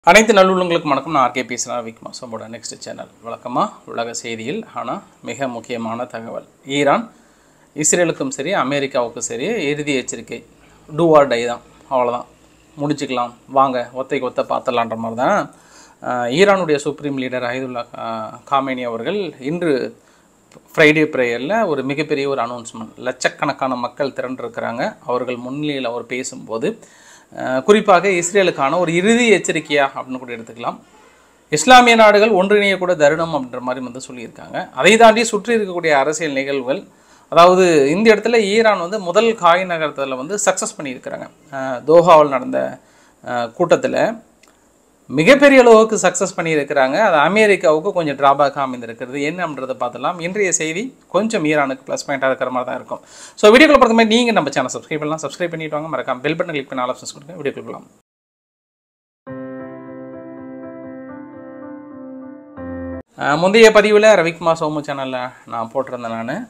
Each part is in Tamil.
அனைத்து நல்லுள்ளங்களுக்கும் வணக்கம். நான் ஆர்கே பேசுகிறேன். விக் மாசமோட நெக்ஸ்ட் சேனல் வழக்கமாக உலக செய்தியில். ஆனால் மிக முக்கியமான தகவல், ஈரான் இஸ்ரேலுக்கும் சரி அமெரிக்காவுக்கும் சரி இறுதி எச்சரிக்கை, டூ ஆர் டை தான், அவ்வளோதான், முடிச்சுக்கலாம் வாங்க ஒத்தைக்கு ஒத்த பார்த்துடலான்ற மாதிரி தான் ஈரானுடைய சுப்ரீம் லீடர் அயதுல்லா காமேனி அவர்கள் இன்று ஃப்ரைடே ப்ரேயரில் ஒரு மிகப்பெரிய ஒரு அனௌன்ஸ்மெண்ட், லட்சக்கணக்கான மக்கள் திரண்டிருக்கிறாங்க. அவர்கள் முன்னிலையில் அவர் பேசும்போது குறிப்பாக இஸ்ரேலுக்கான ஒரு இறுதி எச்சரிக்கையா அப்படின்னு கூட எடுத்துக்கலாம். இஸ்லாமிய நாடுகள் ஒன்றிணைய கூட தருணம் அப்படின்ற மாதிரி வந்து சொல்லியிருக்காங்க. அதை தாண்டி சுற்றி இருக்கக்கூடிய அரசியல் நிகழ்வுகள், அதாவது இந்த இடத்துல ஈரான் வந்து முதல் காய் நகரத்தில் வந்து சக்ஸஸ் பண்ணியிருக்கிறாங்க. தோஹாவில் நடந்த கூட்டத்தில் மிகப்பெரிய அளவுக்கு சக்ஸஸ் பண்ணியிருக்கிறாங்க. அது அமெரிக்காவுக்கு கொஞ்சம் ட்ராபேக்காக அமைந்திருக்கிறது. என்னன்றதை பார்த்துலாம். இன்றைய செய்தி கொஞ்சம் ஈரானுக்கு ப்ளஸ் பாயிண்டாக இருக்கிற மாதிரி தான் இருக்கும். ஸோ வீடியோக்குள்ள பொறுத்த மாதிரி நீங்கள் நம்ம சேனல் சப்ஸ்கிரைப் பண்ணலாம், சப்ஸ்கிரைப் பண்ணிட்டு வாங்க, மறக்காம பெல் பட்டன் கிளிக் பண்ணி ஆல் ஆப்ஷன்ஸ் கொடுங்க. வீடியோக்குள்ள போகலாம். முந்தைய பதிவில் ரவிக்குமார் சோமு சேனலில் நான் போட்டிருந்தேன். நான்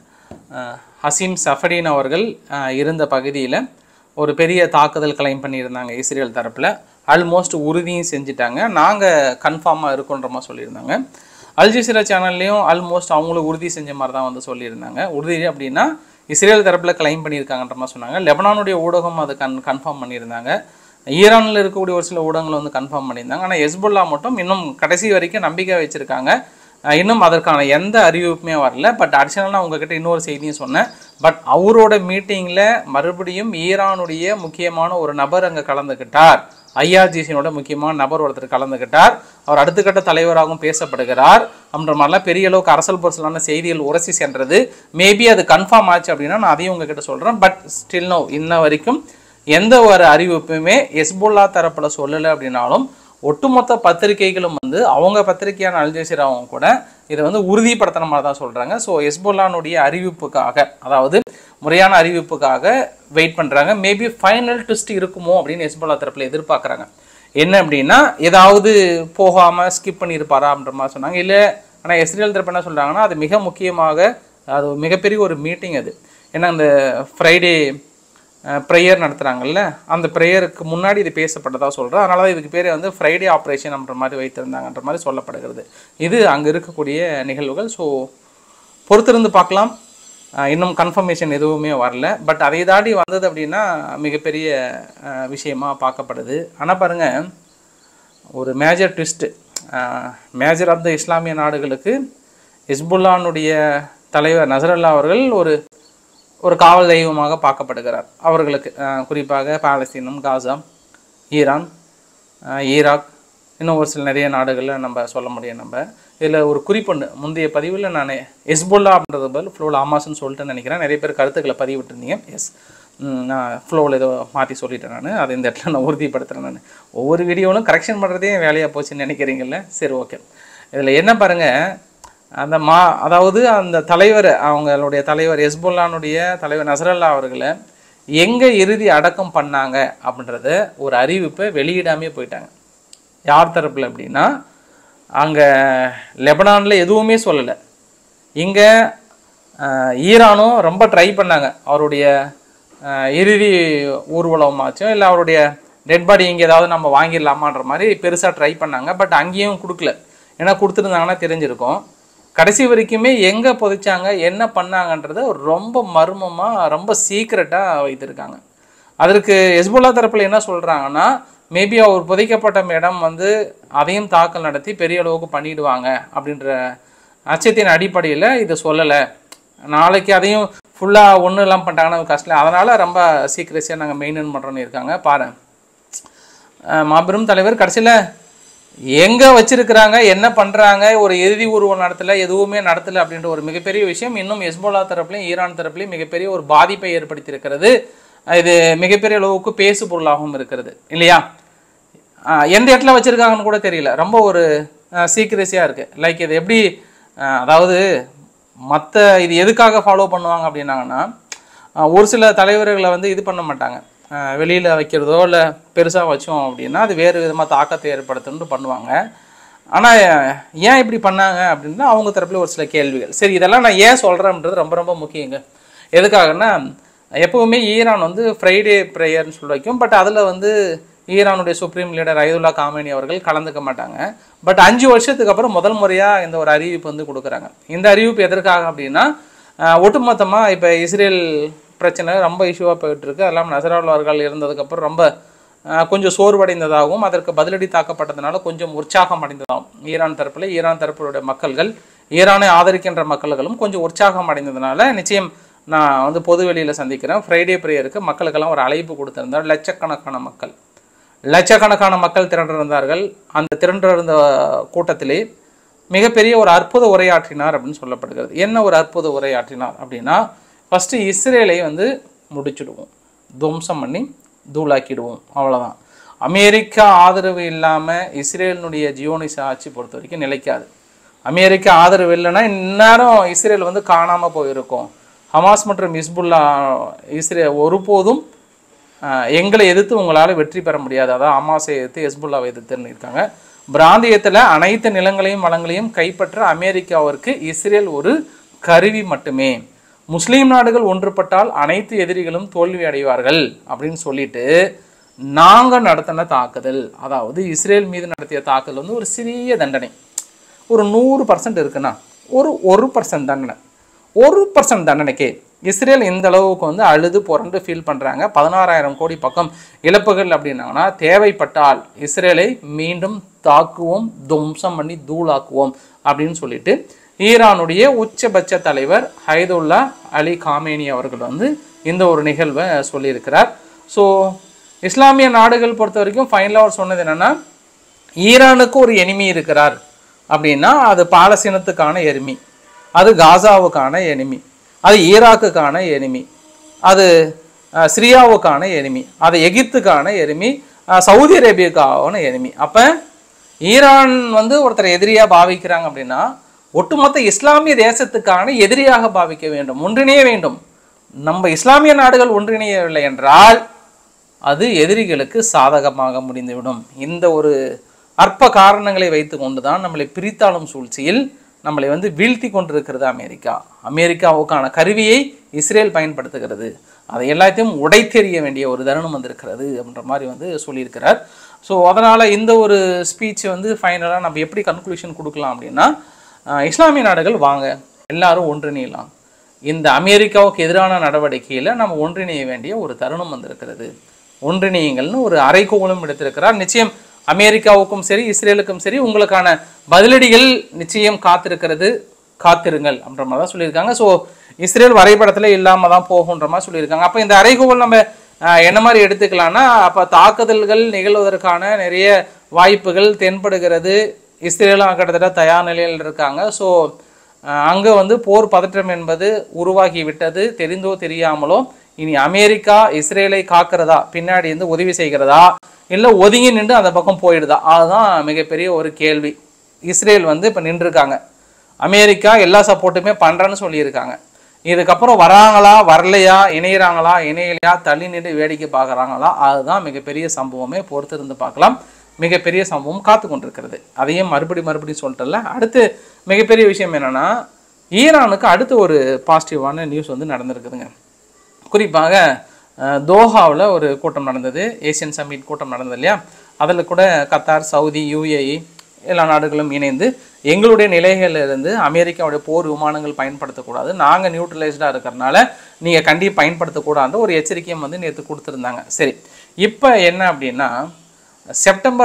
ஹசீம் சஃபடின் அவர்கள் இருந்த பகுதியில் ஒரு பெரிய தாக்குதல் கிளைம் பண்ணியிருந்தாங்க இஸ்ரேல் தரப்பில். ஆல்மோஸ்ட் உறுதியும் செஞ்சுட்டாங்க, நாங்கள் கன்ஃபார்மாக இருக்கோன்ற மாதிரி சொல்லியிருந்தாங்க. அல்ஜசீரா சேனல்லையும் ஆல்மோஸ்ட் அவங்களும் உறுதி செஞ்ச மாதிரி தான் வந்து சொல்லியிருந்தாங்க. உறுதி அப்படின்னா இஸ்ரேல் தரப்பில் கிளைம் பண்ணியிருக்காங்கன்ற மாதிரி சொன்னாங்க. லெபனானுடைய ஊடகம் அது கன்ஃபார்ம் பண்ணியிருந்தாங்க. ஈரானில் இருக்கக்கூடிய ஒரு சில ஊடகங்கள் வந்து கன்ஃபார்ம் பண்ணியிருந்தாங்க. ஆனால் ஹெஸ்புல்லா மட்டும் இன்னும் கடைசி வரைக்கும் நம்பிக்கை வச்சுருக்காங்க. இன்னும் அதற்கான எந்த அறிவிப்புமே வரல. பட் அடிஷனலாக நான் உங்ககிட்ட இன்னொரு செய்தியும் சொன்னேன். பட் அவரோட மீட்டிங்கில் மறுபடியும் ஈரானுடைய முக்கியமான ஒரு நபர் அங்கே கலந்துக்கிட்டார். ஐஆர்ஜிசியோட முக்கியமான நபர் ஒருத்தர் கலந்துக்கிட்டார். அவர் அடுத்த கட்ட தலைவராகவும் பேசப்படுகிறார் அப்படின்ற மாதிரிலாம் பெரிய அளவுக்கு அரசல் பொருசலான செய்திகள் உரசி சென்றது. மேபி அது கன்ஃபார்ம் ஆச்சு அப்படின்னா நான் அதையும் உங்ககிட்ட சொல்கிறேன். பட் ஸ்டில் நோ, இன்ன வரைக்கும் எந்த ஒரு அறிவிப்புமே ஹெஸ்புல்லா தரப்பில் சொல்லலை. அப்படின்னாலும் ஒட்டுமொத்த பத்திரிகைகளும் வந்து அவங்க பத்திரிகையான அல்ஜசீராவும் கூட இதை வந்து உறுதிப்படுத்தின மாதிரி தான் சொல்கிறாங்க. ஸோ ஹெஸ்புல்லானுடைய அறிவிப்புக்காக, அதாவது முறையான அறிவிப்புக்காக வெயிட் பண்ணுறாங்க. மேபி ஃபைனல் ட்விஸ்ட் இருக்குமோ அப்படின்னு ஹெஸ்புல்லா தரப்பில் எதிர்பார்க்குறாங்க. என்ன அப்படின்னா ஏதாவது போகாமல் ஸ்கிப் பண்ணியிருப்பாரா அப்படின்ற மாதிரி சொன்னாங்க. இல்லை, ஆனால் இஸ்ரேல் தரப்பு என்ன சொல்கிறாங்கன்னா அது மிக முக்கியமாக, அது மிகப்பெரிய ஒரு மீட்டிங் அது. ஏன்னா அந்த ஃப்ரைடே ப்ரேயர் நடத்துகிறாங்கல்ல, அந்த ப்ரேயருக்கு முன்னாடி இது பேசப்பட்டதாக சொல்கிறேன். அதனால தான் இதுக்கு பேர் வந்து ஃப்ரைடே ஆப்ரேஷன் அப்படின்ற மாதிரி வைத்திருந்தாங்கன்ற மாதிரி சொல்லப்படுகிறது. இது அங்கே இருக்கக்கூடிய நிகழ்வுகள். ஸோ பொறுத்திருந்து பார்க்கலாம். இன்னும் கன்ஃபர்மேஷன் எதுவுமே வரல. பட் அதை தாண்டி வந்தது அப்படின்னா மிகப்பெரிய விஷயமாக பார்க்கப்படுது. ஆனால் பாருங்கள், ஒரு major twist, major of the இஸ்லாமிய நாடுகளுக்கு ஹிஸ்புல்லானுடைய தலைவர் நசரல்லா அவர்கள் ஒரு காவல் தெய்வமாக பார்க்கப்படுகிறார். அவர்களுக்கு குறிப்பாக பாலஸ்தீனம், காசா, ஈரான், ஈராக், இன்னும் ஒரு சில நிறைய நாடுகளில் நம்ம சொல்ல முடியும். நம்ம இதில் ஒரு குறிப்புண்டு, முந்தைய பதிவில் நான் ஹெஸ்புல்லா அப்படின்றது பதில் ஃப்ளோவில் ஆமாஸ்ன்னு சொல்லிட்டு நினைக்கிறேன். நிறைய பேர் கருத்துக்களை பதிவிட்டுருந்தீங்க. எஸ், நான் ஃப்ளோவில் ஏதோ மாற்றி சொல்லிட்டேன். நான் அதை இந்த இடத்துல நான் உறுதிப்படுத்துகிறேன். நான் ஒவ்வொரு வீடியோவிலும் கரெக்ஷன் பண்ணுறதே வேலையாக போச்சுன்னு நினைக்கிறீங்கல்ல. சரி, ஓகே. இதில் என்ன பாருங்கள், அதாவது அந்த தலைவர், அவங்களுடைய தலைவர் ஹெஸ்புல்லானுடைய தலைவர் நசரல்லா அவர்களை எங்கே இறுதி அடக்கம் பண்ணாங்க அப்படின்றத ஒரு அறிவிப்பை வெளியிடாமே போயிட்டாங்க. யார் தரப்பில் அப்படின்னா, அங்கே லெபனானில் எதுவுமே சொல்லலை. இங்கே ஈரானும் ரொம்ப ட்ரை பண்ணாங்க, அவருடைய இறுதி ஊர்வலமாச்சும் இல்லை அவருடைய டெட் பாடி இங்கே ஏதாவது நம்ம வாங்கிடலாமான்ற மாதிரி பெருசாக ட்ரை பண்ணாங்க. பட் அங்கேயும் கொடுக்கல. ஏன்னா கொடுத்துருந்தாங்கன்னா தெரிஞ்சிருக்கும். கடைசி வரைக்குமே எங்கே புதைச்சாங்க, என்ன பண்ணாங்கன்றத ரொம்ப மர்மமாக, ரொம்ப சீக்ரெட்டாக வைத்திருக்காங்க. அதற்கு ஹெஸ்புல்லா தரப்பில் என்ன சொல்கிறாங்கன்னா, மேபி அவர் புதைக்கப்பட்ட இடம் வந்து அதையும் தாக்கல் நடத்தி பெரிய அளவுக்கு பண்ணிடுவாங்க அப்படின்ற அச்சத்தின் அடிப்படையில் இதை சொல்லலை. நாளைக்கு அதையும் ஃபுல்லாக ஒன்றும் இல்லாமல் பண்ணிட்டாங்கன்னா கஷ்டம், அதனால் ரொம்ப சீக்ரெட்ஸியாக நாங்கள் மெயின்டைன் பண்ணுறோன்னு இருக்காங்க. பாருங்கள், மாபெரும் தலைவர் கடைசியில் எங்கே வச்சிருக்கிறாங்க, என்ன பண்ணுறாங்க, ஒரு இறுதி ஊர்வலம் நடத்தலை, எதுவுமே நடத்தலை அப்படின்ற ஒரு மிகப்பெரிய விஷயம் இன்னும் ஹெஸ்புல்லா தரப்புலையும் ஈரான் தரப்புலையும் மிகப்பெரிய ஒரு பாதிப்பை ஏற்படுத்தியிருக்கிறது. இது மிகப்பெரிய அளவுக்கு பேசு பொருளாகவும் இருக்கிறது இல்லையா. எந்த இடத்துல வச்சுருக்காங்கன்னு கூட தெரியல. ரொம்ப ஒரு சீக்ரெசியாக இருக்குது. லைக் இது எப்படி, அதாவது மற்ற இது எதுக்காக ஃபாலோ பண்ணுவாங்க அப்படின்னாங்கன்னா, ஒரு சில தலைவர்களை வந்து இது பண்ண மாட்டாங்க, வெளியில் வைக்கிறதோ இல்லை பெருசாக வச்சோம் அப்படின்னா அது வேறு விதமாக தாக்கத்தை ஏற்படுத்தணும்னு பண்ணுவாங்க. ஆனால் ஏன் இப்படி பண்ணாங்க அப்படின்னா அவங்க தரப்பில் ஒரு சில கேள்விகள். சரி, இதெல்லாம் நான் ஏன் சொல்கிறேன்றது ரொம்ப ரொம்ப முக்கியங்க. எதுக்காகன்னா, எப்போவுமே ஈரான் வந்து ஃப்ரைடே ப்ரேயர்னு சொல்லி வைக்கும். பட் அதில் வந்து ஈரானுடைய சுப்ரீம் லீடர் அயதுல்லா காமேனி அவர்கள் கலந்துக்க மாட்டாங்க. பட் 5 வருஷத்துக்கு அப்புறம் முதல் முறையாக இந்த ஒரு அறிவிப்பு வந்து கொடுக்குறாங்க. இந்த அறிவிப்பு எதற்காக அப்படின்னா, ஒட்டுமொத்தமாக இப்போ இஸ்ரேல் பிரச்சனை ரொம்ப இஷ்யூவாக போயிட்டு இருக்கு. அதெல்லாம் நசரல்லா அவர்கள் இருந்ததுக்கப்புறம் ரொம்ப கொஞ்சம் சோர்வடைந்ததாகவும் அதற்கு பதிலடி தாக்கப்பட்டதுனால கொஞ்சம் உற்சாகம் அடைந்ததாகும் ஈரான் தரப்பில். ஈரான் தரப்புடைய மக்கள்கள், ஈரானை ஆதரிக்கின்ற மக்கள்களும் கொஞ்சம் உற்சாகம் அடைந்ததுனால, நிச்சயம் நான் வந்து பொது வெளியில் சந்திக்கிறேன், ஃப்ரைடே ப்ரேயருக்கு மக்களுக்கெல்லாம் ஒரு அழைப்பு கொடுத்திருந்தார். லட்சக்கணக்கான மக்கள் திரண்டிருந்தார்கள். அந்த திரண்டிருந்த கூட்டத்திலே மிகப்பெரிய ஒரு அற்புத உரையாற்றினார் அப்படின்னு சொல்லப்படுகிறது. என்ன ஒரு அற்புத உரையாற்றினார் அப்படின்னா, ஃபஸ்ட்டு இஸ்ரேலை வந்து முடிச்சுடுவோம், துவம்சம் பண்ணி தூளாக்கிடுவோம், அவ்வளோதான். அமெரிக்கா ஆதரவு இல்லாமல் இஸ்ரேலினுடைய ஜியோனிச ஆட்சி பொறுத்த வரைக்கும் நிலைக்காது. அமெரிக்கா ஆதரவு இல்லைன்னா இந்நேரம் இஸ்ரேல் வந்து காணாமல் போயிருக்கும். ஹமாஸ் மற்றும் ஹிஸ்புல்லா இஸ்ரேல் ஒருபோதும் எங்களை எதிர்த்து உங்களால் வெற்றி பெற முடியாது. அதான் ஹமாஸை எதிர்த்து ஹிஸ்புல்லாவை எதிர்த்துன்னு இருக்காங்க. பிராந்தியத்தில் அனைத்து நிலங்களையும் வளங்களையும் கைப்பற்ற அமெரிக்காவிற்கு இஸ்ரேல் ஒரு கருவி மட்டுமே. முஸ்லீம் நாடுகள் ஒன்றுபட்டால் அனைத்து எதிரிகளும் தோல்வி அடைவார்கள் அப்படின்னு சொல்லிட்டு நாங்கள் நடத்தின தாக்குதல், அதாவது இஸ்ரேல் மீது நடத்திய தாக்குதல் வந்து ஒரு சிறிய தண்டனை. ஒரு 100% இருக்குன்னா ஒரு 1% தண்டனை, 1% தண்டனைக்கே இஸ்ரேல் இந்த அளவுக்கு வந்து அழுது புரண்டு ஃபீல் பண்ணுறாங்க. 16,000 கோடி பக்கம் இழப்புகள் அப்படின்னாங்கன்னா, தேவைப்பட்டால் இஸ்ரேலை மீண்டும் தாக்குவோம், துவம்சம் பண்ணி தூளாக்குவோம் அப்படின்னு சொல்லிட்டு ஈரானுடைய உச்சபட்ச தலைவர் அயதுல்லா அலி காமேனி அவர்கள் வந்து இந்த ஒரு நிகழ்வை சொல்லியிருக்கிறார். ஸோ இஸ்லாமிய நாடுகள் பொறுத்த வரைக்கும் ஃபைனலாக அவர் சொன்னது என்னென்னா, ஈரானுக்கு ஒரு எனிமி இருக்கிறார் அப்படின்னா அது பாலஸ்தீனத்துக்கான எனிமி, அது காசாவுக்கான எனிமி, அது ஈராக்குக்கான எனிமி, அது சிரியாவுக்கான எனிமி, அது எகிப்துக்கான எனிமி, சவுதி அரேபியாவுக்கான எனிமி. அப்போ ஈரான் வந்து ஒருத்தர் எதிரியாக பாவிக்கிறாங்க அப்படின்னா ஒட்டுமொத்த இஸ்லாமிய தேசத்துக்கான எதிரியாக பாவிக்க வேண்டும், ஒன்றிணைய வேண்டும். நம்ம இஸ்லாமிய நாடுகள் ஒன்றிணையவில்லை என்றால் அது எதிரிகளுக்கு சாதகமாக முடிந்துவிடும். இந்த ஒரு அற்ப காரணங்களை வைத்து கொண்டு தான் நம்மளை பிரித்தாளும் சூழ்ச்சியில் நம்மளை வந்து வீழ்த்தி கொண்டிருக்கிறது அமெரிக்கா. அமெரிக்காவுக்கான கருவியை இஸ்ரேல் பயன்படுத்துகிறது. அதை எல்லாத்தையும் உடைத்தெறிய வேண்டிய ஒரு தருணம் வந்திருக்கிறது அப்படின்ற மாதிரி வந்து சொல்லியிருக்கிறார். ஸோ அதனால் இந்த ஒரு ஸ்பீச் வந்து ஃபைனலாக நம்ம எப்படி கன்க்ளூஷன் கொடுக்கலாம் அப்படின்னா, இஸ்லாமிய நாடுகள் வாங்க எல்லாரும் ஒன்றிணையலாம். இந்த அமெரிக்காவுக்கு எதிரான நடவடிக்கையில் நம்ம ஒன்றிணைய வேண்டிய ஒரு தருணம் வந்திருக்கிறது. ஒன்றிணையுங்கள்னு ஒரு அறைகூவலும் எடுத்திருக்கிறார். நிச்சயம் அமெரிக்காவுக்கும் சரி இஸ்ரேலுக்கும் சரி உங்களுக்கான பதிலடிகள் நிச்சயம் காத்திருக்கிறது, காத்திருங்கள் அப்படின்ற மாதிரி தான் சொல்லியிருக்காங்க. ஸோ இஸ்ரேல் வரைபடத்தில் இல்லாமல் தான் போகுன்ற மாதிரி சொல்லியிருக்காங்க. அப்போ இந்த அறைகூவல் நம்ம என்ன மாதிரி எடுத்துக்கலாம்னா, அப்போ தாக்குதல்கள் நிகழ்வதற்கான நிறைய வாய்ப்புகள் தென்படுகிறது. இஸ்ரேலும் கிட்டத்தட்ட தயார் நிலையில் இருக்காங்க. ஸோ அங்கே வந்து போர் பதற்றம் என்பது உருவாகி விட்டது. தெரிந்தோ தெரியாமலோ இனி அமெரிக்கா இஸ்ரேலை காக்கிறதா, பின்னாடி இருந்து உதவி செய்கிறதா, இல்லை ஒதுங்கி நின்று அந்த பக்கம் போயிடுதா, அதுதான் மிகப்பெரிய ஒரு கேள்வி. இஸ்ரேல் வந்து இப்போ நின்றுருக்காங்க, அமெரிக்கா எல்லா சப்போர்ட்டுமே பண்ணுறேன்னு சொல்லியிருக்காங்க. இதுக்கப்புறம் வராங்களா வரலையா, இணையிறாங்களா இணையலையா, தள்ளி நின்று வேடிக்கை பார்க்குறாங்களா, அதுதான் மிகப்பெரிய சம்பவமே. பொறுத்திருந்து பார்க்கலாம். மிகப்பெரிய சம்பவம் காத்து கொண்டிருக்கிறது. அதையும் மறுபடி சொல்லிட்டல. அடுத்து மிகப்பெரிய விஷயம் என்னென்னா, ஈரானுக்கு அடுத்து ஒரு பாசிட்டிவான நியூஸ் வந்து நடந்திருக்குதுங்க. குறிப்பாக தோஹாவில் ஒரு கூட்டம் நடந்தது, ஏசியன் சம்மிட் கூட்டம் நடந்தது இல்லையா. அதில் கூட கத்தார், சவுதி, UAE எல்லா நாடுகளும் இணைந்து எங்களுடைய நிலைகளிலிருந்து அமெரிக்காவுடைய போர் விமானங்கள் பயன்படுத்தக்கூடாது, நாங்கள் நியூட்ரலைஸ்டாக இருக்கிறனால நீங்கள் கண்டிப்பாக பயன்படுத்தக்கூடாதுன்ற ஒரு எச்சரிக்கையும் வந்து நேற்று கொடுத்துருந்தாங்க. சரி, இப்போ என்ன அப்படின்னா, செப்டம்பர்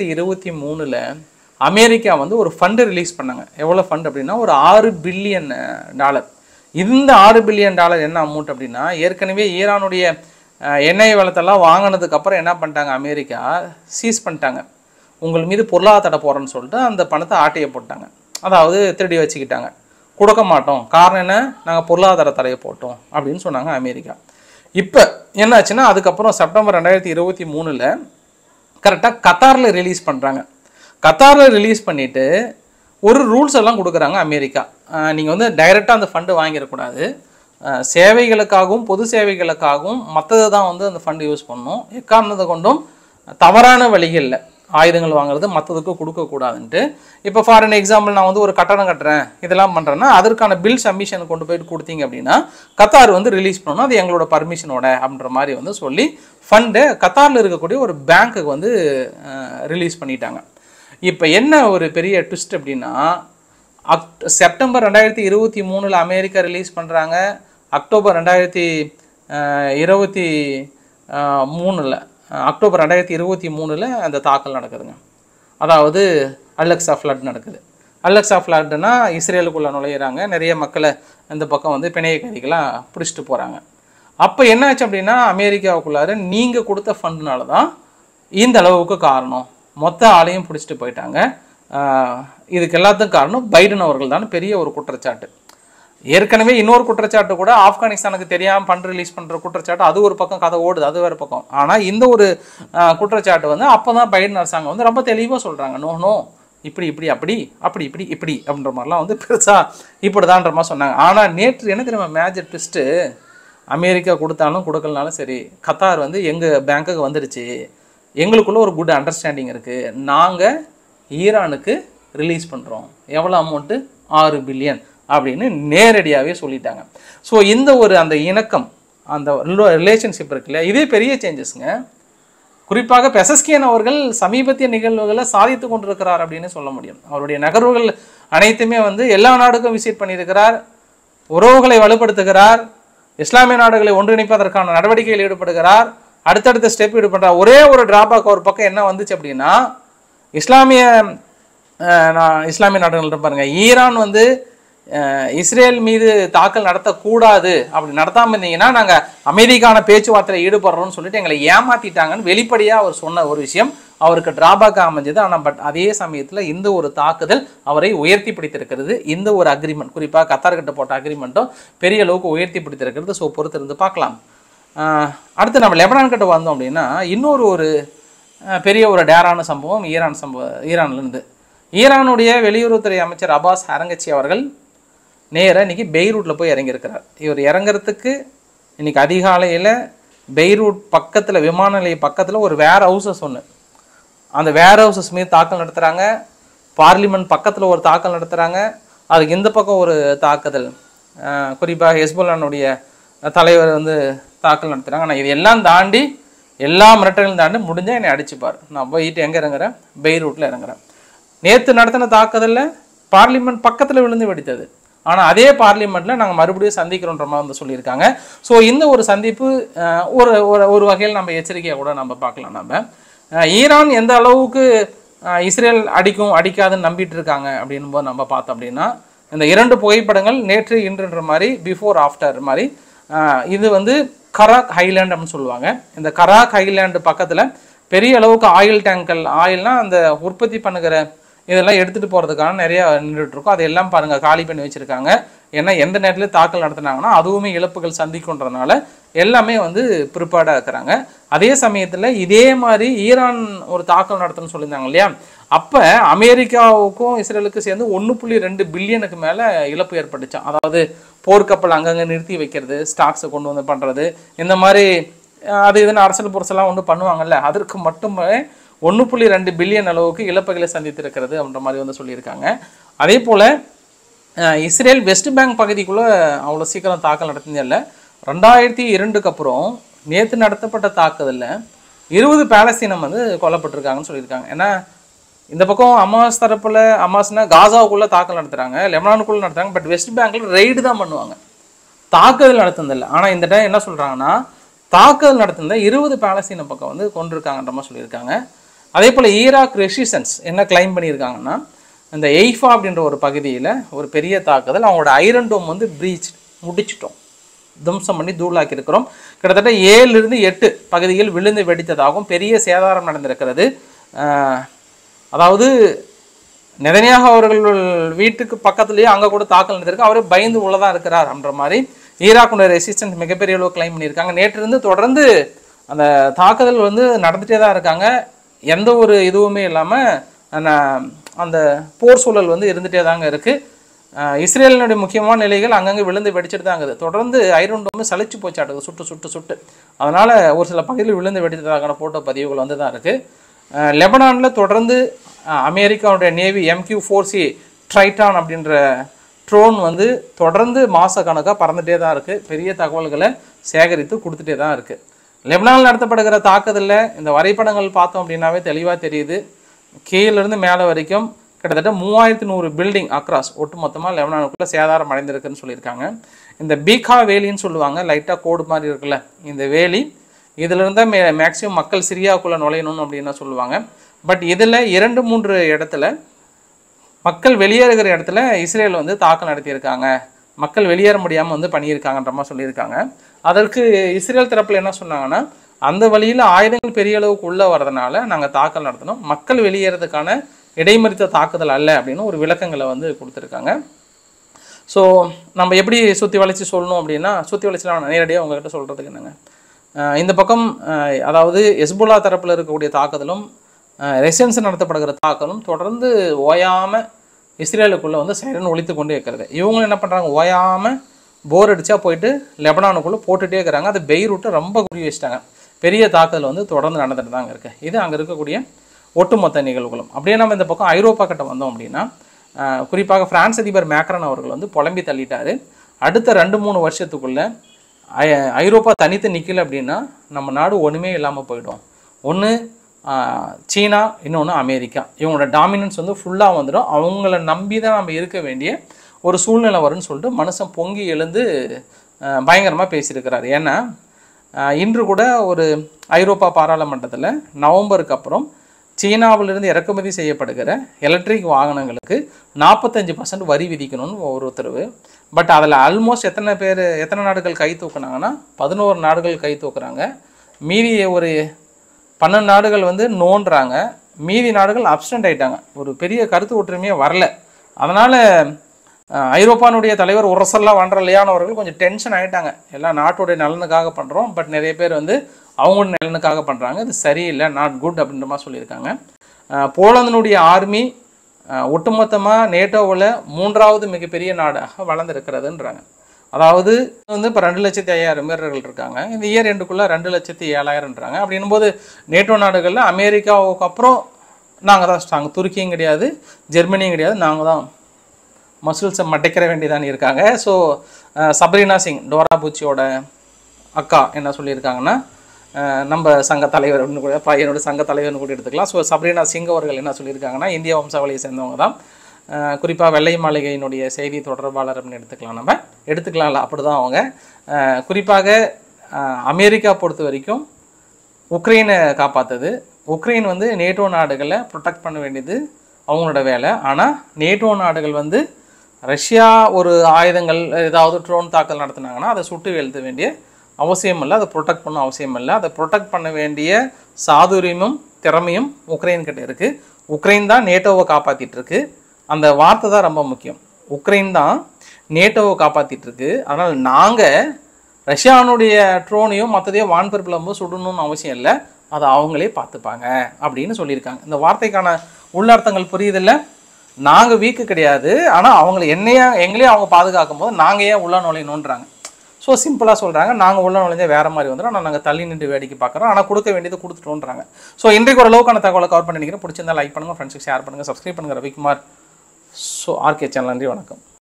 2023 அமெரிக்கா வந்து ஒரு ஃபண்டு ரிலீஸ் பண்ணாங்க. எவ்வளோ ஃபண்ட் அப்படின்னா ஒரு $6 பில்லியன். இந்த $6 பில்லியன் என்ன அமௌண்ட் அப்படின்னா, ஏற்கனவே ஈரானுடைய எண்ணெய் வளத்தெல்லாம் வாங்கினதுக்கப்புறம் என்ன பண்ணிட்டாங்க, அமெரிக்கா சீஸ் பண்ணிட்டாங்க. உங்கள் மீது பொருளாதார தடை போகிறேன்னு சொல்லிட்டு அந்த பணத்தை ஆட்டையை போட்டாங்க. அதாவது திருடி வச்சுக்கிட்டாங்க, கொடுக்க மாட்டோம், காரணம் என்ன, நாங்கள் பொருளாதார தடையை போட்டோம் அப்படின்னு சொன்னாங்க அமெரிக்கா. இப்போ என்னாச்சுன்னா, அதுக்கப்புறம் செப்டம்பர் 2023 கரெக்டாக கத்தாரில் ரிலீஸ் பண்ணுறாங்க. கத்தாரில் ரிலீஸ் பண்ணிவிட்டு ஒரு ரூல்ஸ் எல்லாம் கொடுக்குறாங்க அமெரிக்கா. நீங்கள் வந்து டைரெக்டாக அந்த ஃபண்டு வாங்கிடக்கூடாது, சேவைகளுக்காகவும் பொது சேவைகளுக்காகவும் மற்றது தான் வந்து அந்த ஃபண்டு யூஸ் பண்ணணும். எக்காரணத்தை கொண்டும் தவறான வழிகளில் ஆயுதங்கள் வாங்குறது மற்றதுக்கு கொடுக்கக்கூடாதுன்ட்டு. இப்போ ஃபார் அன் எக்ஸாம்பிள் நான் வந்து ஒரு கட்டணம் கட்டுறேன் இதெல்லாம் பண்ணுறேன்னா அதற்கான பில் சப்மிஷன் கொண்டு போயிட்டு கொடுத்தீங்க அப்படின்னா கத்தார் வந்து ரிலீஸ் பண்ணணும், அது எங்களோட பர்மிஷனோட அப்படின்ற மாதிரி வந்து சொல்லி ஃபண்டு கத்தாரில் இருக்கக்கூடிய ஒரு பேங்க்குக்கு வந்து ரிலீஸ் பண்ணிட்டாங்க. இப்போ என்ன ஒரு பெரிய ட்விஸ்ட் அப்படின்னா செப்டம்பர் 2023 அமெரிக்கா ரிலீஸ் பண்ணுறாங்க. அக்டோபர் 2023 அந்த தாக்கல் நடக்குதுங்க. அதாவது அலெக்ஸா ஃப்ளட் நடக்குது. அலெக்ஸா ஃப்ளட்னா இஸ்ரேலுக்குள்ளே நுழையிறாங்க, நிறைய மக்களை இந்த பக்கம் வந்து பிணைய கைதிகளாக பிடிச்சிட்டு போகிறாங்க. அப்போ என்னாச்சு அப்படின்னா அமெரிக்காவுக்குள்ளார நீங்கள் கொடுத்த ஃபண்டுனால தான் இந்த அளவுக்கு காரணம், மொத்த ஆளையும் பிடிச்சிட்டு போயிட்டாங்க. இதுக்கு எல்லாத்துக்கும் காரணம் பைடன் அவர்கள் தான் பெரிய ஒரு குற்றச்சாட்டு. ஏற்கனவே இன்னொரு குற்றச்சாட்டு கூட ஆப்கானிஸ்தானுக்கு தெரியாமல் ஃபண்ட் ரிலீஸ் பண்ணுற குற்றச்சாட்டு, அது ஒரு பக்கம் கதை ஓடுது, அது வேறு பக்கம். ஆனால் இந்த ஒரு குற்றச்சாட்டு வந்து அப்போ தான் பைடன் அரசாங்கம் வந்து ரொம்ப தெளிவாக சொல்கிறாங்க, நோ இப்படி இப்படி அப்படி அப்படி இப்படி இப்படி அப்படின்ற மாதிரிலாம் வந்து பெருசாக இப்படி தான்ற மாதிரி சொன்னாங்க. ஆனால் நேற்று என்ன தெரியுமா மேஜர் ட்விஸ்ட்டு, அமெரிக்கா கொடுத்தாலும் கொடுக்கலனாலும் சரி கத்தார் வந்து எங்கள் பேங்க்குக்கு வந்துடுச்சு, எங்களுக்குள்ள ஒரு குட் அண்டர்ஸ்டாண்டிங் இருக்குது, நாங்கள் ஈரானுக்கு ரிலீஸ் பண்ணுறோம், எவ்வளோ அமௌண்ட்டு 6 பில்லியன் அப்படின்னு நேரடியாகவே சொல்லிட்டாங்க. ஸோ இந்த ஒரு அந்த இணக்கம் அந்த ரிலேஷன்ஷிப் இருக்குல்ல, இதே பெரிய சேஞ்சஸ்ங்க. குறிப்பாக பெசஸ்கியன் அவர்கள் சமீபத்திய நிகழ்வுகளை சாதித்து கொண்டிருக்கிறார் அப்படின்னு சொல்ல முடியும். அவருடைய நகர்வுகள் அனைத்துமே வந்து எல்லா நாடுக்கும் விசிட் பண்ணியிருக்கிறார், உறவுகளை வலுப்படுத்துகிறார், இஸ்லாமிய நாடுகளை ஒன்றிணைப்பதற்கான நடவடிக்கையில் ஈடுபடுகிறார், அடுத்தடுத்த ஸ்டெப் ஈடுபடுறார். ஒரே ஒரு டிராபேக் ஒரு பக்கம் என்ன வந்துச்சு அப்படின்னா இஸ்லாமிய நாடுகள் பாருங்க, ஈரான் வந்து இஸ்ரேல் மீது தாக்கல் நடத்தக்கூடாது, அப்படி நடத்தாமல் இருந்தீங்கன்னா நாங்கள் அமைதிக்கான பேச்சுவார்த்தையில் ஈடுபடுறோம்னு சொல்லிட்டு எங்களை ஏமாத்திட்டாங்கன்னு வெளிப்படையாக அவர் சொன்ன ஒரு விஷயம் அவருக்கு டிராபேக்காக அமைஞ்சது. ஆனால் பட் அதே சமயத்தில் இந்த ஒரு தாக்குதல் அவரை உயர்த்தி பிடித்திருக்கிறது. இந்த ஒரு அக்ரிமெண்ட் குறிப்பாக கத்தார்கிட்ட போட்ட அக்ரிமெண்ட்டும் பெரிய அளவுக்கு உயர்த்தி பிடித்திருக்கிறது. ஸோ பொறுத்து இருந்து பார்க்கலாம். அடுத்து நம்ம லெபனான் கிட்ட வந்தோம் அப்படின்னா இன்னொரு ஒரு பெரிய ஒரு டேரான சம்பவம் ஈரான்லேருந்து. ஈரானுடைய வெளியுறவுத்துறை அமைச்சர் அப்பாஸ் அரங்கச்சி அவர்கள் நேராக இன்றைக்கி பெய்ரூட்டில் போய் இறங்கியிருக்கிறார். இவர் இறங்குறதுக்கு இன்றைக்கி அதிகாலையில் பெய்ரூட் பக்கத்தில் விமான நிலைய பக்கத்தில் ஒரு வேர் ஹவுசஸ் ஒன்று, அந்த வேர் ஹவுசஸ் மீது தாக்கல் நடத்துகிறாங்க. பார்லிமெண்ட் பக்கத்தில் ஒரு தாக்கல் நடத்துகிறாங்க. அதுக்கு இந்த பக்கம் ஒரு தாக்குதல், குறிப்பாக ஹெஸ்புல்லானுடைய தலைவர் வந்து தாக்கல் நடத்துகிறாங்க. நான் இது எல்லாம் தாண்டி எல்லா மிரட்டலையும் தாண்டி முடிஞ்சால் என்னை அடிச்சுப்பார், நான் போயிட்டு எங்கே இறங்குறேன், பெய்ரூட்டில் இறங்குறேன். நேற்று நடத்தின தாக்குதலில் பார்லிமெண்ட் பக்கத்தில் விழுந்து வெடித்தது. ஆனால் அதே பார்லிமெண்ட்டில் நாங்கள் மறுபடியும் சந்திக்கிறோன்ற மாதிரி வந்து சொல்லியிருக்காங்க. ஸோ இந்த ஒரு சந்திப்பு ஒரு வகையில் நம்ம எச்சரிக்கையாக கூட நம்ம பார்க்கலாம். நம்ம ஈரான் எந்த அளவுக்கு இஸ்ரேல் அடிக்காதுன்னு நம்பிட்டு இருக்காங்க அப்படின் போது நம்ம பார்த்தோம் அப்படின்னா இந்த 2 புகைப்படங்கள் நேற்று இன்றுன்ற மாதிரி பிஃபோர் ஆஃப்டர் மாதிரி, இது வந்து கராக் ஹைலேண்ட் அப்படின்னு சொல்லுவாங்க. இந்த கராக் ஹைலேண்டு பக்கத்தில் பெரிய அளவுக்கு ஆயில் டேங்கல், ஆயில்னால் அந்த உற்பத்தி பண்ணுகிற இதெல்லாம் எடுத்துகிட்டு போகிறதுக்கான நிறையா நின்றுட்டுருக்கும். அதையெல்லாம் பாருங்கள் காலி பண்ணி வச்சுருக்காங்க. ஏன்னா எந்த நேரத்தில் தாக்கல் நடத்துனாங்கன்னா அதுவுமே இழப்புகள் சந்திக்குன்றதுனால எல்லாமே வந்து ப்ரிப்பேர்டாக இருக்கிறாங்க. அதே சமயத்தில் இதே மாதிரி ஈரான் ஒரு தாக்கல் நடத்தணும்னு சொல்லியிருந்தாங்க இல்லையா, அப்போ அமெரிக்காவுக்கும் இஸ்ரேலுக்கும் சேர்ந்து 1.2 பில்லியனுக்கு மேலே இழப்பு ஏற்பட்டுச்சான். அதாவது போர்க்கப்பல் அங்கங்கே நிறுத்தி வைக்கிறது, ஸ்டாக்ஸை கொண்டு வந்து பண்ணுறது, இந்த மாதிரி அது இதுன்னு அரசியல் புரசெல்லாம் ஒன்று பண்ணுவாங்கல்ல, அதற்கு மட்டுமே 1.2 பில்லியன் அளவுக்கு இழப்புகளை சந்தித்திருக்கிறது அப்படின்ற மாதிரி வந்து சொல்லியிருக்காங்க. அதே போல் இஸ்ரேல் வெஸ்ட் பேங்க் பகுதிக்குள்ளே அவ்வளோ சீக்கிரம் தாக்கல் நடத்தினதில்லை. 2002க்கு அப்புறம் நேற்று நடத்தப்பட்ட தாக்குதலில் 20 பாலஸ்தீனம் வந்து கொல்லப்பட்டிருக்காங்கன்னு சொல்லியிருக்காங்க. ஏன்னா இந்த பக்கம் அமாஸ் தரப்பில் அமாஸ்னா காசாவுக்குள்ளே தாக்கல் நடத்துகிறாங்க, லெபனானுக்குள்ளே நடத்துகிறாங்க, பட் வெஸ்ட் பேங்கில் ரெய்டு தான் பண்ணுவாங்க, தாக்குதல் நடத்துனதில்லை. ஆனால் இந்த டைம் என்ன சொல்கிறாங்கன்னா தாக்குதல் நடத்துனத 20 பாலஸ்தீன பக்கம் வந்து கொண்டிருக்காங்கன்ற மாதிரி சொல்லியிருக்காங்க. அதே போல் ஈராக் ரெசிஸ்டன்ஸ் என்ன கிளைம் பண்ணியிருக்காங்கன்னா இந்த எய்ஃபா அப்படின்ற ஒரு பகுதியில் ஒரு பெரிய தாக்குதல், அவங்களோட ஐரன் டோம் வந்து முடிச்சிட்டோம், தும்சம் பண்ணி தூளாக்கி இருக்கிறோம், கிட்டத்தட்ட 7 to 8 பகுதிகள் விழுந்து வெடித்ததாகவும் பெரிய சேதாரம் நடந்திருக்கிறது. அதாவது நெதன்யாகு அவர்கள் வீட்டுக்கு பக்கத்துலேயே அங்கே கூட தாக்கல் நடந்திருக்கு, அவரே பயந்து உள்ளதாக இருக்கிறார் அப்படின்ற மாதிரி ஈராக்குடைய ரெசிஸ்டன்ஸ் மிகப்பெரிய அளவு கிளைம் பண்ணியிருக்காங்க. நேற்றிருந்து தொடர்ந்து அந்த தாக்குதல் வந்து நடந்துகிட்டே தான் இருக்காங்க. எந்த ஒரு இதுவுமே இல்லாமல் அந்த போர் சூழல் வந்து இருந்துகிட்டே தாங்க இருக்குது. இஸ்ரேலினுடைய முக்கியமான நிலைகள் அங்கங்கே விழுந்து வெடிச்சிட்டு தான் இருக்குது. தொடர்ந்து ஐரன் டோம் சலிச்சு போச்சாட்டுது சுட்டு. அதனால் ஒரு சில பகுதியில் விழுந்து வெடித்ததான ஃபோட்டோ பதிவுகள் வந்து தான் இருக்குது. லெபனானில் தொடர்ந்து அமெரிக்காவுடைய நேவி MQ-4C ட்ரைட்டான் அப்படின்ற ட்ரோன் வந்து தொடர்ந்து மாதக்கணக்காக பறந்துகிட்டே தான் இருக்குது. பெரிய தகவல்களை சேகரித்து கொடுத்துட்டே தான் இருக்குது. லெபனானில் நடத்தப்படுகிற தாக்குதலில் இந்த வரைபடங்கள் பார்த்தோம் அப்படின்னாவே தெளிவாக தெரியுது. கீழிருந்து மேலே வரைக்கும் கிட்டத்தட்ட 3100 பில்டிங் அக்ராஸ் ஒட்டுமொத்தமாக லெபனானுக்குள்ளே சேதாரம் அடைந்திருக்குன்னு சொல்லியிருக்காங்க. இந்த பீகா வேலின்னு சொல்லுவாங்க, லைட்டாக கோடு மாதிரி இருக்குல்ல, இந்த வேலி இதிலிருந்தால் மேக்ஸிமம் மக்கள் சிரியாவுக்குள்ளே நுழையணும்னு அப்படின்னு சொல்லுவாங்க. பட் இதில் 2-3 இடத்துல மக்கள் வெளியேறுகிற இடத்துல இஸ்ரேல் வந்து தாக்கல் நடத்தியிருக்காங்க. மக்கள் வெளியேற முடியாமல் வந்து பண்ணியிருக்காங்கன்ற மாதிரி சொல்லியிருக்காங்க. அதற்கு இஸ்ரேல் தரப்பில் என்ன சொன்னாங்கன்னா, அந்த வழியில் ஆயுதங்கள் பெரிய அளவுக்கு உள்ளே வரதுனால நாங்கள் தாக்கல் நடத்தினோம், மக்கள் வெளியேறதுக்கான இடைமறித்த தாக்குதல் அல்ல அப்படின்னு ஒரு விளக்கங்களை வந்து கொடுத்துருக்காங்க. ஸோ நம்ம எப்படி சுற்றி வளைச்சி சொல்லணும் அப்படின்னா, சுற்றி வளைச்சிலாம் நேரடியாக உங்ககிட்ட சொல்கிறதுக்கு என்னங்க, இந்த பக்கம் அதாவது ஹெஸ்புல்லா தரப்பில் இருக்கக்கூடிய தாக்குதலும் ரெசிடென்ஸ் நடத்தப்படுகிற தாக்கலும் தொடர்ந்து ஓயாமல் இஸ்ரேலுக்குள்ளே வந்து சைரன் ஒழித்து கொண்டே இருக்கிறது. இவங்களும் என்ன பண்ணுறாங்க, ஓயாமல் போர் அடித்தா போயிட்டு லெபனானுக்குள்ளே போட்டுகிட்டே இருக்கிறாங்க. அது பெய்ரூட்டை ரொம்ப குறி வச்சிட்டாங்க. பெரிய தாக்குதல் வந்து தொடர்ந்து நடந்துட்டு தாங்க இருக்குது. இது அங்கே இருக்கக்கூடிய ஒட்டுமொத்த நிகழ்வுகளும். அப்படியே நம்ம இந்த பக்கம் ஐரோப்பா கிட்ட வந்தோம் அப்படின்னா, குறிப்பாக பிரான்ஸ் அதிபர் மேக்ரன் அவர்கள் வந்து புலம்பி தள்ளிட்டார். அடுத்த 2-3 வருஷத்துக்குள்ளே ஐரோப்பா தனித்து நிற்கல அப்படின்னா நம்ம நாடு ஒன்றுமே இல்லாமல் போயிடும். ஒன்று சீனா, இன்னொன்று அமெரிக்கா. இவங்களோட டாமினன்ஸ் வந்து ஃபுல்லாக வந்துடும். அவங்கள நம்பி தான் நம்ம இருக்க வேண்டிய ஒரு சூழ்நிலை வரும்னு சொல்லிட்டு மனுஷன் பொங்கி எழுந்து பயங்கரமாக பேசியிருக்கிறார். ஏன்னா இன்று கூட ஒரு ஐரோப்பா பாராளுமன்றத்தில் நவம்பருக்கு அப்புறம் சீனாவிலிருந்து இறக்குமதி செய்யப்படுகிற எலக்ட்ரிக் வாகனங்களுக்கு 45% வரி விதிக்கணும்னு ஒரு உத்தரவு. பட் அதில் ஆல்மோஸ்ட் எத்தனை நாடுகள் கை தூக்குனாங்கன்னா 11 நாடுகள் கை தூக்குறாங்க. மீதி ஒரு 12 நாடுகள் வந்து நோன்றாங்க. மீதி நாடுகள் அப்சண்ட் ஆகிட்டாங்க. ஒரு பெரிய கருத்து ஒற்றுமையே வரல. அதனால் ஐரோப்பானுடைய தலைவர் உரசல்லாம் வண்டர்லையானவர்கள் கொஞ்சம் டென்ஷன் ஆகிட்டாங்க. எல்லாம் நாட்டுடைய நலனுக்காக பண்ணுறோம், பட் நிறைய பேர் வந்து அவங்களோட நலனுக்காக பண்ணுறாங்க, இது சரியில்லை, நாட் குட் அப்படின்ற மாதிரி சொல்லியிருக்காங்க. போலந்தினுடைய ஆர்மி ஒட்டுமொத்தமாக நேட்டோவில் 3வது மிகப்பெரிய நாடாக வளர்ந்துருக்கிறதுன்றாங்க. அதாவது வந்து இப்போ 2,05,000 வீரர்கள் இருக்காங்க. இந்த இயர் எண்டுக்குள்ளே 2,07,000ன்றாங்க. அப்படின்னும்போது நேட்டோ நாடுகளில் அமெரிக்காவுக்கு அப்புறம் நாங்கள் தான் ஸ்ட்ராங். துருக்கியும் கிடையாது, ஜெர்மனியும் கிடையாது, நாங்கள் தான் மசில்ஸை மட்டைக்கிற வேண்டியதான் இருக்காங்க. ஸோ சப்ரீனா சிங், டோரா பூச்சியோட அக்கா என்ன சொல்லியிருக்காங்கன்னா, நம்ம சங்க தலைவர் அப்படின்னு கூட என்னோட சங்க தலைவர்னு கூட எடுத்துக்கலாம். ஸோ சப்ரீனா சிங் அவர்கள் என்ன சொல்லியிருக்காங்கன்னா, இந்திய வம்சாவளியை சேர்ந்தவங்க தான். குறிப்பாக வெள்ளை மாளிகையினுடைய செய்தி தொடர்பாளர் அப்படின்னு எடுத்துக்கலாம்ல, அப்படி தான் அவங்க. குறிப்பாக அமெரிக்கா பொறுத்த வரைக்கும் உக்ரைனை காப்பாற்றுது. உக்ரைன் வந்து நேட்டோ நாடுகளை ப்ரொடெக்ட் பண்ண வேண்டியது அவங்களோட வேலை. ஆனால் நேட்டோ நாடுகள் வந்து ரஷ்யா ஒரு ஆயுதங்கள் ஏதாவது ட்ரோன் தாக்கல் நடத்தினாங்கன்னா அதை சுட்டு வீழ்த்த வேண்டிய அவசியம் இல்லை, அதை ப்ரொடெக்ட் பண்ண அவசியம் இல்லை. அதை ப்ரொடெக்ட் பண்ண வேண்டிய சாதுரியமும் திறமையும் உக்ரைன் கிட்ட இருக்குது. உக்ரைன் தான் நேட்டோவை காப்பாற்றிட்டு இருக்கு. அந்த வார்த்தை தான் ரொம்ப முக்கியம். உக்ரைன் தான் நேட்டோவை காப்பாற்றிட்டு இருக்கு. அதனால் நாங்கள் ரஷ்யானுடைய ட்ரோனையும் மற்றதையும் வான்பரப்பில் போது சுடணும்னு அவசியம் இல்லை, அதை அவங்களே பார்த்துப்பாங்க அப்படின்னு சொல்லியிருக்காங்க. இந்த வார்த்தைக்கான உள்ளர்த்தங்கள் புரியுதில்லை. நாங்கள் வீக்கு கிடையாது, ஆனால் எங்களையே அவங்க பாதுகாக்கும் போது நாங்கள் ஏன் உள்ள நுழையணுன்றாங்க. ஸோ சிம்பிளாக சொல்கிறாங்க, நாங்கள் உள்ள நுழைஞ்சா வேறு மாதிரி வந்துடும், ஆனால் நாங்கள் தள்ளி நின்று வேடிக்கை பார்க்குறோம், ஆனால் கொடுக்க வேண்டியது கொடுத்துட்டோன்றாங்க. ஸோ இன்றைக்கு ஒரு லோக்கான தகவலை கவர் பண்ணி நினைக்கிறேன். பிடிச்சிருந்தா லைக் பண்ணுங்கள், ஃப்ரெண்ட்ஸுக்கு ஷேர் பண்ணுங்கள், சப்ஸ்கிரைப் பண்ணுங்கள். Ravikumar, so RK channel. நன்றி, வணக்கம்.